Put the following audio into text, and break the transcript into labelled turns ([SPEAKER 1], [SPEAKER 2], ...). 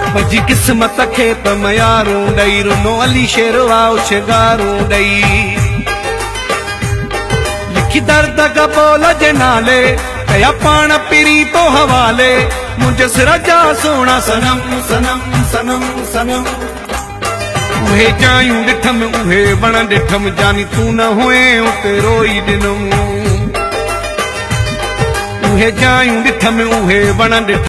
[SPEAKER 1] भजी किस्मत खे त मयारूं ॾेई रुनो अली शेरवा उछगारूं ॾेई लिखी दर्द कबोल जे नाले कया पाण पिरी तो हवाले मुंहिंजे सिर जा सोना सनम सनम सनम सनम उहे जायूं ॾिठम उहे वण ॾिठम जानी तू न हुए उते रोई ॾिनमि उहे जायूं ॾिठम उहे वण ॾिठम।